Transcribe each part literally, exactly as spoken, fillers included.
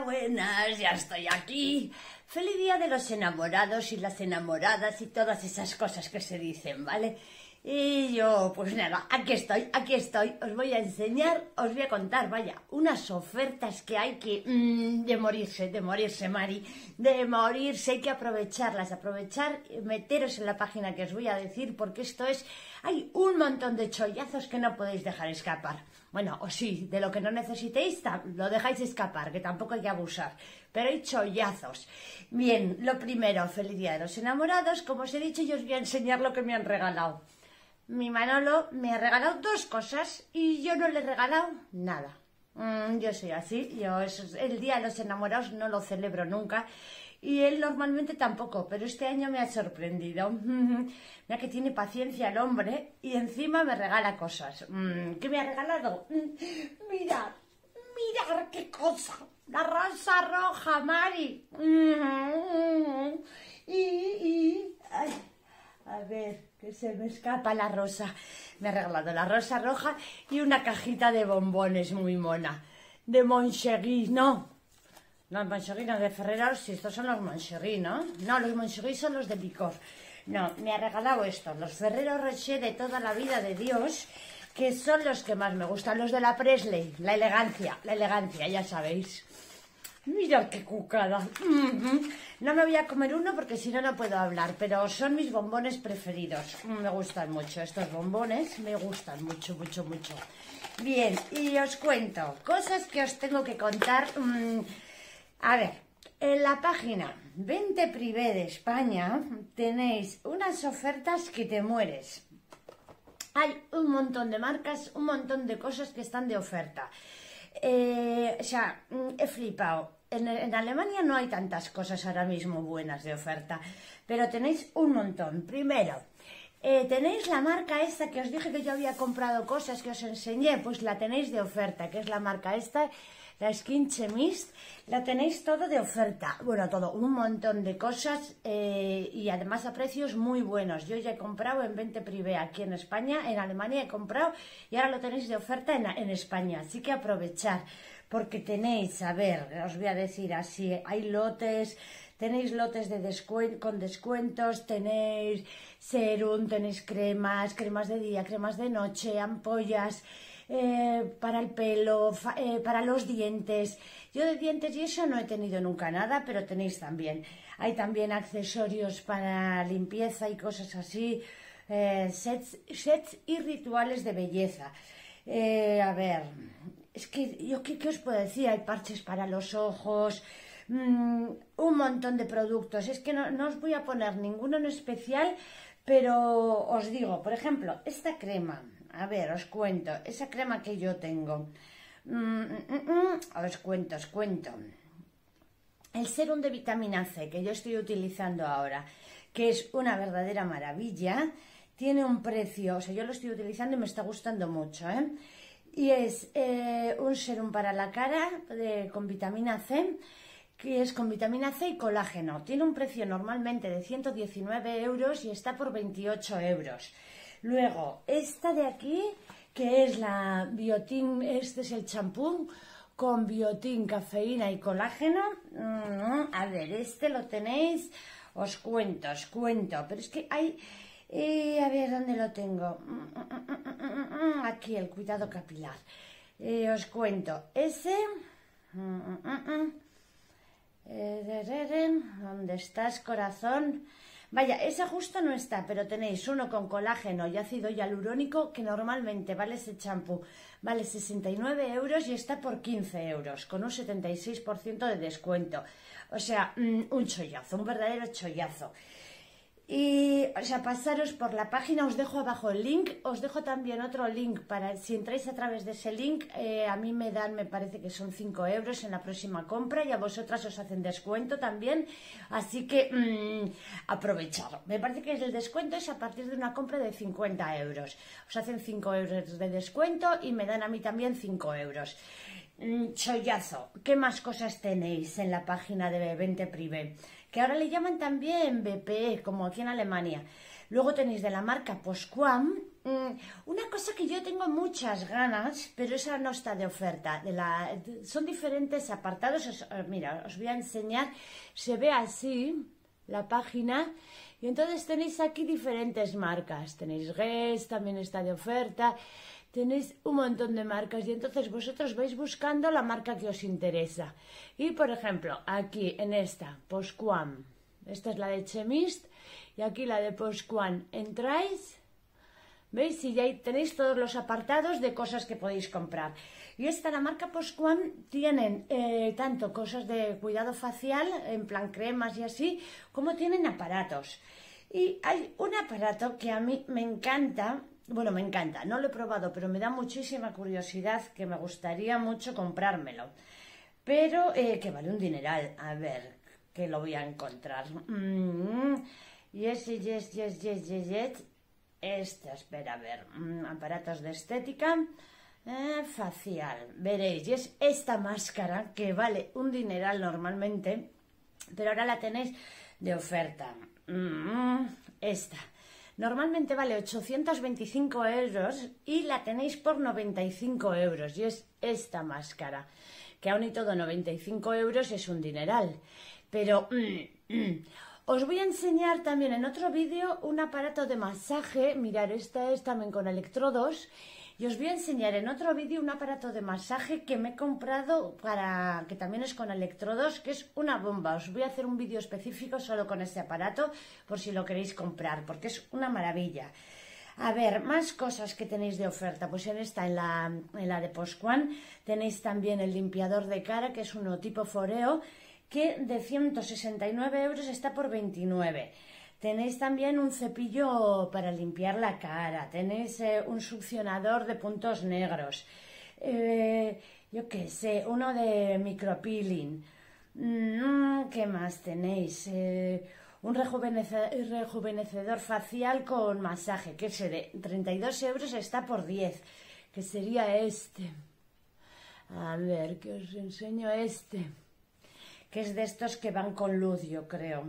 buenas, ya estoy aquí. Feliz día de los enamorados y las enamoradas y todas esas cosas que se dicen, ¿vale? Y yo, pues nada, aquí estoy, aquí estoy. Os voy a enseñar, os voy a contar, vaya, unas ofertas que hay que... Mmm, de morirse, de morirse, Mari. De morirse, hay que aprovecharlas, aprovechar, meteros en la página que os voy a decir, porque esto es... Hay un montón de chollazos que no podéis dejar escapar. Bueno, o sí, de lo que no necesitéis, lo dejáis escapar, que tampoco hay que abusar. Pero hay chollazos. Bien, lo primero, feliz día de los enamorados. Como os he dicho, yo os voy a enseñar lo que me han regalado. Mi Manolo me ha regalado dos cosas y yo no le he regalado nada. Mm, yo soy así, yo eso, el día de los enamorados no lo celebro nunca y él normalmente tampoco, pero este año me ha sorprendido. Mira que tiene paciencia el hombre y encima me regala cosas. Mm, ¿Qué me ha regalado? Mm, mirad, mirad qué cosa, la rosa roja, Mari. Mm, y, y, ay. A ver, que se me escapa la rosa. Me ha regalado la rosa roja y una cajita de bombones muy mona. De Moncherie, no. No, Moncherie no, de Ferrero, si estos son los Moncherie, ¿no? No, los Moncherie son los de licor. No, me ha regalado estos, los Ferrero Rocher de toda la vida de Dios, que son los que más me gustan, los de la Presley. La elegancia, la elegancia, ya sabéis. Mira qué cucada. Mm-hmm. No me voy a comer uno porque si no, no puedo hablar, pero son mis bombones preferidos. Me gustan mucho estos bombones, me gustan mucho, mucho, mucho. Bien, y os cuento cosas que os tengo que contar. Mm, a ver, en la página veinte Privé de España tenéis unas ofertas que te mueres. Hay un montón de marcas, un montón de cosas que están de oferta. Eh, o sea, he flipado. En, en Alemania no hay tantas cosas ahora mismo buenas de oferta, pero tenéis un montón. Primero, eh, tenéis la marca esta que os dije que yo había comprado cosas que os enseñé, pues la tenéis de oferta, que es la marca esta, la Skin Chemist, la tenéis todo de oferta. Bueno, todo, un montón de cosas eh, y además a precios muy buenos. Yo ya he comprado en veinte Privé aquí en España, en Alemania he comprado y ahora lo tenéis de oferta en, en España, así que aprovechar. Porque tenéis, a ver, os voy a decir así, hay lotes, tenéis lotes de descuen con descuentos, tenéis serum, tenéis cremas, cremas de día, cremas de noche, ampollas, eh, para el pelo, eh, para los dientes. Yo de dientes y eso no he tenido nunca nada, pero tenéis también. Hay también accesorios para limpieza y cosas así, eh, sets, sets y rituales de belleza. Eh, a ver... Es que, yo ¿qué, qué os puedo decir? Hay parches para los ojos, mmm, un montón de productos. Es que no, no os voy a poner ninguno en especial, pero os digo, por ejemplo, esta crema. A ver, os cuento, esa crema que yo tengo. Mm, mm, mm, os cuento, os cuento. El serum de vitamina C que yo estoy utilizando ahora, que es una verdadera maravilla, tiene un precio, o sea, yo lo estoy utilizando y me está gustando mucho, ¿eh? Y es eh, un serum para la cara de, con vitamina C, que es con vitamina C y colágeno. Tiene un precio normalmente de ciento diecinueve euros y está por veintiocho euros. Luego, esta de aquí, que es la Biotin, este es el champú con biotin, cafeína y colágeno. Mm, a ver, este lo tenéis, os cuento, os cuento, pero es que hay... Eh, a ver, ¿dónde lo tengo? Aquí, el cuidado capilar. Eh, os cuento. Ese... ¿Dónde estás, corazón? Vaya, ese justo no está, pero tenéis uno con colágeno y ácido hialurónico que normalmente vale ese champú. Vale sesenta y nueve euros y está por quince euros, con un setenta y seis por ciento de descuento. O sea, un chollazo, un verdadero chollazo. Y, o sea, pasaros por la página, os dejo abajo el link, os dejo también otro link para, si entráis a través de ese link, eh, a mí me dan, me parece que son cinco euros en la próxima compra y a vosotras os hacen descuento también, así que mmm, aprovechad. Me parece que el descuento es a partir de una compra de cincuenta euros, os hacen cinco euros de descuento y me dan a mí también cinco euros. Mm, chollazo. ¿Qué más cosas tenéis en la página de veinte Privé? Que ahora le llaman también B P E, como aquí en Alemania. Luego tenéis de la marca Posquam, Una cosa que yo tengo muchas ganas, pero esa no está de oferta. De la, de, son diferentes apartados. Os, mira, os voy a enseñar. Se ve así la página. Y entonces tenéis aquí diferentes marcas. Tenéis Guess, también está de oferta. Tenéis un montón de marcas. Y entonces vosotros vais buscando la marca que os interesa. Y por ejemplo, aquí en esta, Posquam. Esta es la de Chemist. Y aquí la de Posquam. Entráis. ¿Veis? Y ya tenéis todos los apartados de cosas que podéis comprar. Y esta, la marca Posquam, tienen eh, tanto cosas de cuidado facial, en plan cremas y así, como tienen aparatos. Y hay un aparato que a mí me encanta, bueno, me encanta, no lo he probado, pero me da muchísima curiosidad, que me gustaría mucho comprármelo. Pero eh, que vale un dineral. A ver, que lo voy a encontrar. Mm -hmm. Yes, yes, yes, yes, yes, yes. Esta, espera, a ver, aparatos de estética eh, facial, veréis, y es esta máscara que vale un dineral normalmente, pero ahora la tenéis de oferta. Mm, esta, normalmente vale ochocientos veinticinco euros y la tenéis por noventa y cinco euros, y es esta máscara, que aún y todo noventa y cinco euros es un dineral, pero... Mm, mm, os voy a enseñar también en otro vídeo un aparato de masaje. Mirad, esta es también con electrodos. Y os voy a enseñar en otro vídeo un aparato de masaje que me he comprado para que también es con electrodos, que es una bomba. Os voy a hacer un vídeo específico solo con este aparato por si lo queréis comprar, porque es una maravilla. A ver, más cosas que tenéis de oferta. Pues en esta, en la, en la de Posquam, tenéis también el limpiador de cara, que es uno tipo Foreo, que de ciento sesenta y nueve euros está por veintinueve. Tenéis también un cepillo para limpiar la cara, tenéis eh, un succionador de puntos negros, eh, yo qué sé, uno de micropeeling. Mm, ¿qué más tenéis? Eh, un rejuvenecedor, rejuvenecedor facial con masaje, que ese de treinta y dos euros está por diez, que sería este. A ver, que os enseño este, que es de estos que van con luz, yo creo.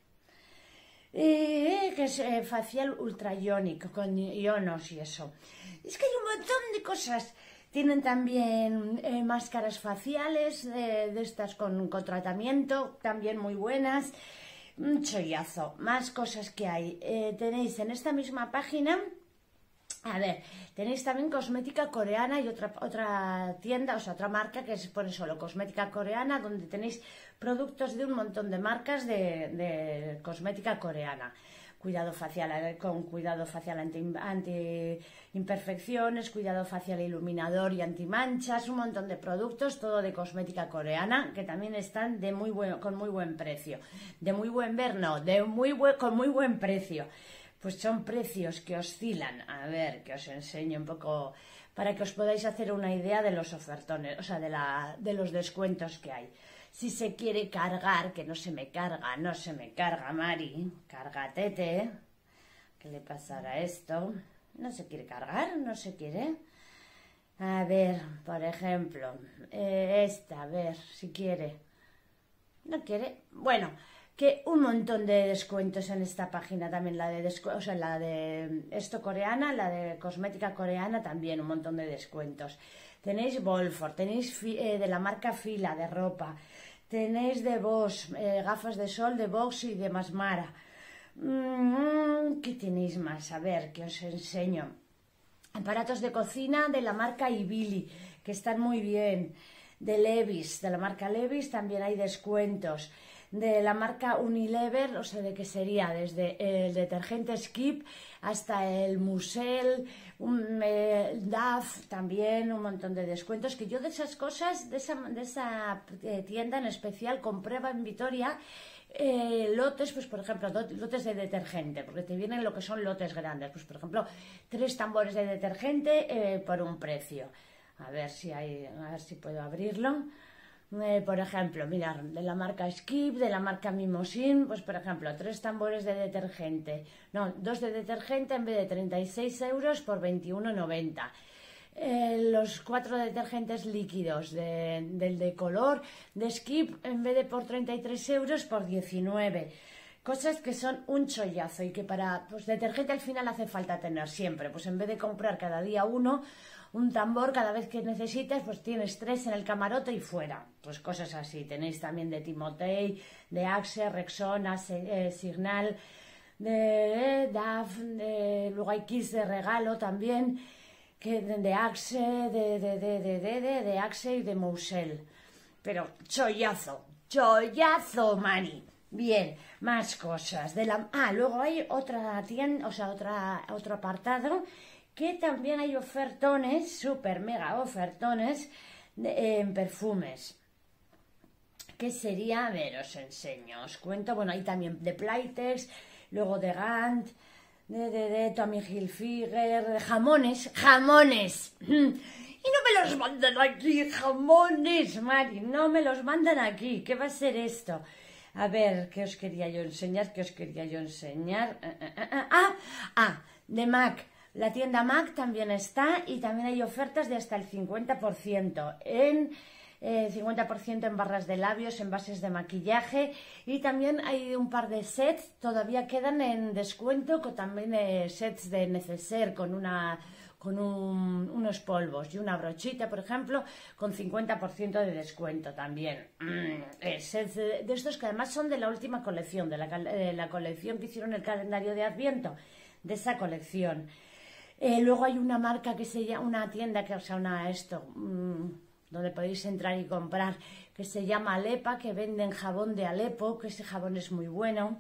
Eh, que es eh, facial ultraiónico, con ionos y eso. Es que hay un montón de cosas. Tienen también eh, máscaras faciales, eh, de estas con, con tratamiento, también muy buenas. Un chollazo. Más cosas que hay. Eh, tenéis en esta misma página... A ver, tenéis también cosmética coreana y otra, otra tienda, o sea, otra marca que es por eso, lo cosmética coreana, donde tenéis productos de un montón de marcas de, de cosmética coreana. Cuidado facial con cuidado facial anti, anti imperfecciones, cuidado facial iluminador y antimanchas, un montón de productos, todo de cosmética coreana, que también están de muy buen, con muy buen precio. De muy buen ver, no, de muy buen, con muy buen precio. Pues son precios que oscilan. A ver, que os enseño un poco para que os podáis hacer una idea de los ofertones, o sea, de, la, de los descuentos que hay. Si se quiere cargar, que no se me carga, no se me carga, Mari, cárgatete. ¿Qué le pasará a esto? ¿No se quiere cargar? ¿No se quiere? A ver, por ejemplo, eh, esta, a ver, si quiere. ¿No quiere? Bueno... que un montón de descuentos en esta página también, la de o sea, la de esto coreana, la de cosmética coreana también, un montón de descuentos. Tenéis Volford, tenéis eh, de la marca Fila de ropa, tenéis de Bosch, eh, gafas de sol de Bosch y de Masmara. Mm, ¿qué tenéis más? A ver, que os enseño. Aparatos de cocina de la marca Ibili, que están muy bien. De Levi's, de la marca Levi's también hay descuentos. De la marca Unilever, o sea, de que sería desde el detergente Skip hasta el Musel, un, eh, D A F, también un montón de descuentos, que yo de esas cosas, de esa, de esa eh, tienda en especial, compré en Vitoria eh, lotes, pues por ejemplo, lotes de detergente, porque te vienen lo que son lotes grandes, pues por ejemplo, tres tambores de detergente eh, por un precio. A ver si hay, a ver si puedo abrirlo. Eh, por ejemplo, mirad, de la marca Skip, de la marca Mimosin, pues por ejemplo, tres tambores de detergente, no, dos de detergente en vez de treinta y seis euros por veintiuno noventa. Eh, los cuatro detergentes líquidos de, del de color de Skip, en vez de por treinta y tres euros, por diecinueve. cosas que son un chollazo y que para pues, detergente al final hace falta tener siempre. Pues en vez de comprar cada día uno, un tambor cada vez que necesites, pues tienes tres en el camarote y fuera. Pues cosas así. Tenéis también de Timotei, de Axe, Rexona, eh, Signal, de D A F, de, luego hay kits de regalo también, que de, de Axe, de, de, de, de, de, de, de Axe y de Mousel. Pero chollazo, chollazo, Mari. Bien, más cosas. De la... Ah, luego hay otra tienda, o sea, otra, otro apartado, que también hay ofertones, super mega ofertones, de, en perfumes. Que sería, a ver, os enseño, os cuento, bueno, hay también de Playtex, luego de Gant, de, de, de Tommy Hilfiger, de jamones, jamones. Y no me los mandan aquí, jamones, Mari, no me los mandan aquí. ¿Qué va a ser esto? A ver, ¿qué os quería yo enseñar? ¿Qué os quería yo enseñar? Ah, ah, ah, de MAC. La tienda MAC también está y también hay ofertas de hasta el cincuenta por ciento en... Eh, cincuenta por ciento en barras de labios, en bases de maquillaje y también hay un par de sets, todavía quedan en descuento, con también eh, sets de neceser con una con un, unos polvos y una brochita, por ejemplo, con cincuenta por ciento de descuento también. Mm, eh, sets de, de estos que además son de la última colección, de la, de la colección que hicieron el calendario de Adviento, de esa colección. Eh, luego hay una marca que se llama, una tienda que, o sea, una esto... Mm, donde podéis entrar y comprar, que se llama Alepa, que venden jabón de Alepo, que ese jabón es muy bueno.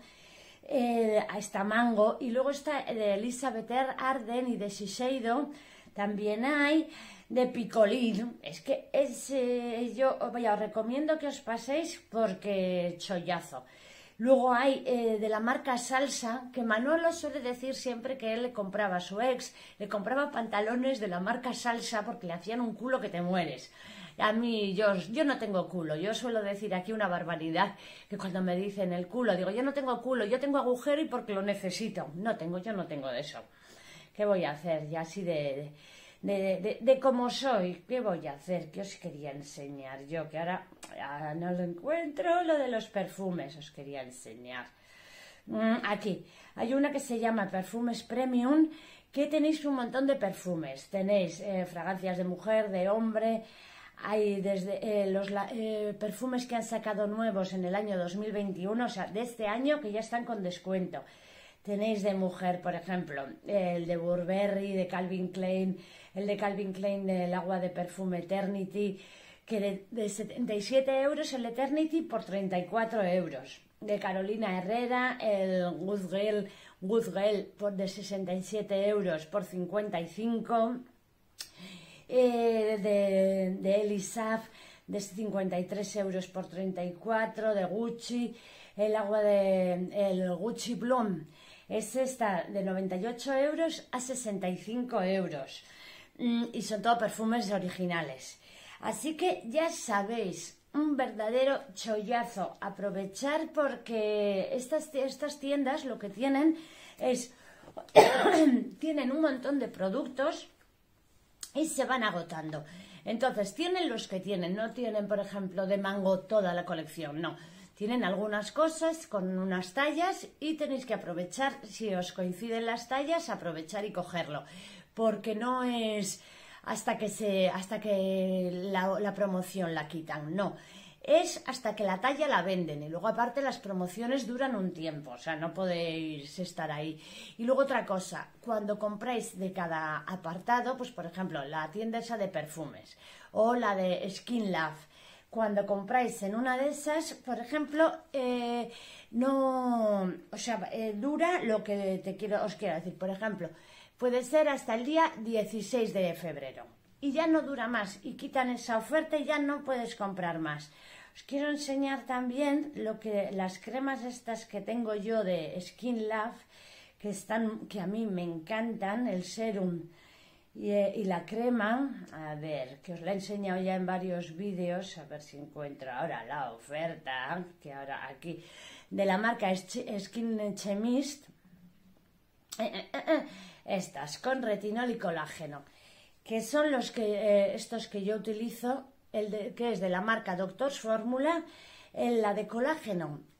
Eh, está Mango, y luego está de Elizabeth Arden y de Shiseido, también hay de Picolín. Es que es, eh, yo vaya, os recomiendo que os paséis porque chollazo. Luego hay eh, de la marca Salsa, que Manolo suele decir siempre que él le compraba a su ex, le compraba pantalones de la marca Salsa porque le hacían un culo que te mueres. A mí, yo, yo no tengo culo, yo suelo decir aquí una barbaridad, que cuando me dicen el culo, digo, yo no tengo culo, yo tengo agujero y porque lo necesito. No tengo, yo no tengo de eso. ¿Qué voy a hacer? Ya así de... de, de, de, de cómo soy, ¿qué voy a hacer? ¿Qué os quería enseñar yo? Que ahora, ahora no lo encuentro, lo de los perfumes os quería enseñar. Mm, aquí, hay una que se llama Perfumes Premium, que tenéis un montón de perfumes. Tenéis eh, fragancias de mujer, de hombre... Hay desde eh, los eh, perfumes que han sacado nuevos en el año dos mil veintiuno, o sea, de este año, que ya están con descuento. Tenéis de mujer, por ejemplo, el de Burberry, de Calvin Klein, el de Calvin Klein del agua de perfume Eternity, que de, de setenta y siete euros el Eternity por treinta y cuatro euros. De Carolina Herrera, el Good Girl, Good Girl por de sesenta y siete euros por cincuenta y cinco. Eh, de, de Elisaf de cincuenta y tres euros por treinta y cuatro, de Gucci, el agua de el Gucci Bloom, ese está de noventa y ocho euros a sesenta y cinco euros mm, y son todos perfumes originales. Así que ya sabéis, un verdadero chollazo, aprovechar porque estas, estas tiendas lo que tienen es tienen un montón de productos y se van agotando. Entonces, tienen los que tienen, no tienen, por ejemplo, de Mango toda la colección, no. Tienen algunas cosas con unas tallas y tenéis que aprovechar, si os coinciden las tallas, aprovechar y cogerlo. Porque no es hasta que, se, hasta que la, la promoción la quitan, no. Es hasta que la talla la venden y luego aparte las promociones duran un tiempo, o sea, no podéis estar ahí. Y luego otra cosa, cuando compráis de cada apartado, pues por ejemplo, la tienda esa de perfumes o la de Skin Love, cuando compráis en una de esas, por ejemplo, eh, no, o sea, eh, dura lo que te quiero, os quiero decir, por ejemplo, puede ser hasta el día dieciséis de febrero y ya no dura más y quitan esa oferta y ya no puedes comprar más. Os quiero enseñar también lo que las cremas estas que tengo yo de Skin Love, que están, que a mí me encantan, el serum y, y la crema. A ver, que os la he enseñado ya en varios vídeos, a ver si encuentro ahora la oferta, que ahora aquí, de la marca Skin Chemist, eh, eh, eh, estas, con retinol y colágeno, que son los que, eh, estos que yo utilizo. El de, que es de la marca Doctors Fórmula, en la de colágeno,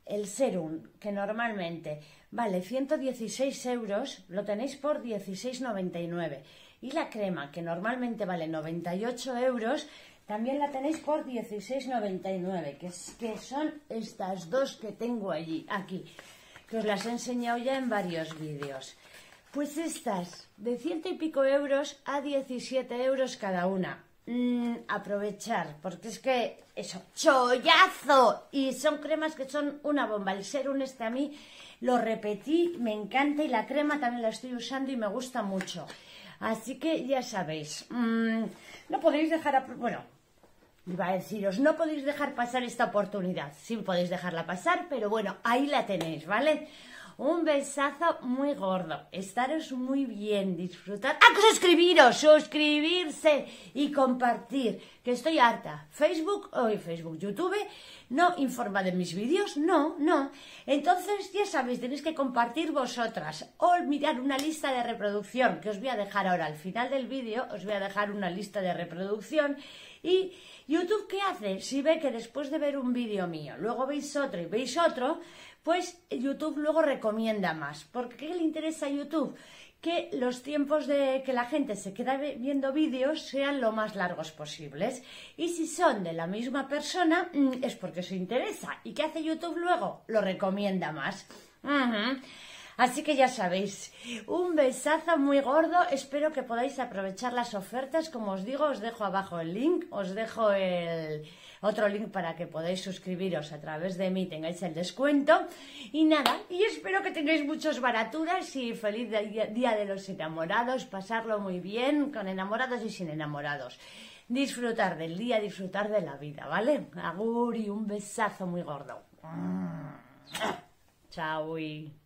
el serum, que normalmente vale ciento dieciséis euros, lo tenéis por dieciséis noventa y nueve. Y la crema, que normalmente vale noventa y ocho euros, también la tenéis por dieciséis noventa y nueve, que, es, que son estas dos que tengo allí, aquí, que os las he enseñado ya en varios vídeos. Pues estas, de ciento y pico euros a diecisiete euros cada una. Mm, aprovechar, porque es que eso, chollazo, y son cremas que son una bomba. El serum este a mí lo repetí, me encanta, y la crema también la estoy usando y me gusta mucho, así que ya sabéis, mmm, no podéis dejar a, bueno, iba a deciros, no podéis dejar pasar esta oportunidad. Sí podéis dejarla pasar, pero bueno, ahí la tenéis, ¿vale? Un besazo muy gordo, estaros muy bien, disfrutar, ¡ah, suscribiros, suscribirse y compartir! Que estoy harta. Facebook, hoy Facebook, YouTube, no informa de mis vídeos, no, no. Entonces, ya sabéis, tenéis que compartir vosotras o mirar una lista de reproducción, que os voy a dejar ahora al final del vídeo, os voy a dejar una lista de reproducción. Y YouTube, ¿qué hace? Si ve que después de ver un vídeo mío, luego veis otro y veis otro, pues YouTube luego recomienda más. ¿Por qué le interesa a YouTube? Que los tiempos de que la gente se queda viendo vídeos sean lo más largos posibles. Y si son de la misma persona, es porque os interesa. ¿Y qué hace YouTube luego? Lo recomienda más. Uh-huh. Así que ya sabéis, un besazo muy gordo, espero que podáis aprovechar las ofertas, como os digo, os dejo abajo el link, os dejo el otro link para que podáis suscribiros a través de mí, tengáis el descuento, y nada, y espero que tengáis muchos baraturas y feliz Día de los Enamorados, pasarlo muy bien, con enamorados y sin enamorados, disfrutar del día, disfrutar de la vida, ¿vale? Agur y un besazo muy gordo. Chao.